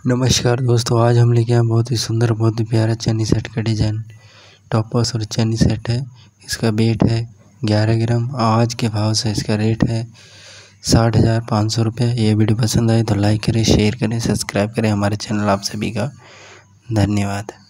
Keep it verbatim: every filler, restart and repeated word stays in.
नमस्कार दोस्तों, आज हम लेके आए बहुत ही सुंदर बहुत ही प्यारा चैनी सेट का डिज़ाइन। टॉपर्स और चैनी सेट है। इसका वेट है ग्यारह ग्राम। आज के भाव से इसका रेट है साठ हज़ार पाँच सौ रुपये। ये वीडियो पसंद आए तो लाइक करें, शेयर करें, सब्सक्राइब करें हमारे चैनल। आप सभी का धन्यवाद।